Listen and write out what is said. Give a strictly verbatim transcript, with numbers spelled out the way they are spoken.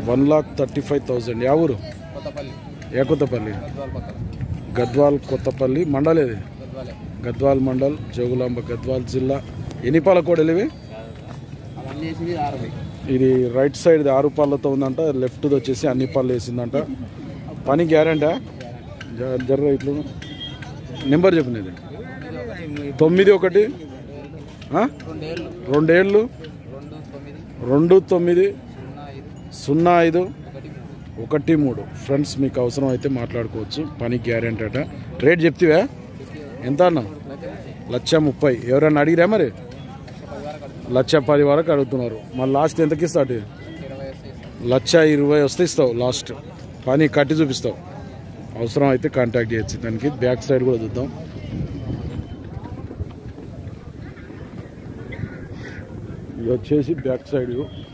One lakh thirty five thousand. యా ఊరు? ఏ కొత్తపల్లి? గద్వాల్ కొత్తపల్లి మండల్. ఏది? గద్వాల్ మండల్, జోగులాంబ గద్వాల్ జిల్లా. ఎన్ని పాల కోడలు ఇవి? ఇది రైట్ సైడ్ ఆరు పాలతో ఉందంట, లెఫ్ట్ వచ్చేసి అన్ని పాలు వేసిందంట. పని గ్యారెంటా? జర్ర ఇట్లు నెంబర్ చెప్పినది తొమ్మిది ఒకటి రెండేళ్ళు రెండు తొమ్మిది సున్నా ఐదు ఒకటి మూడు. ఫ్రెండ్స్ మీకు అవసరం అయితే మాట్లాడుకోవచ్చు. పని గ్యారెంటీ అట. రేట్ చెప్తివా? ఎంత అన్న? లక్ష ముప్పై. ఎవరైనా అడిగిరా మరి? లక్ష పది వరకు అడుగుతున్నారు. మళ్ళీ లాస్ట్ ఎంతకి స్టార్ట్? లక్ష ఇరవై వస్తే ఇస్తావు లాస్ట్. పని కట్టి చూపిస్తావు. అవసరం అయితే కాంటాక్ట్ చేయొచ్చు. దానికి బ్యాక్ సైడ్ కూడా చూద్దాం. ఇది వచ్చేసి బ్యాక్ సైడ్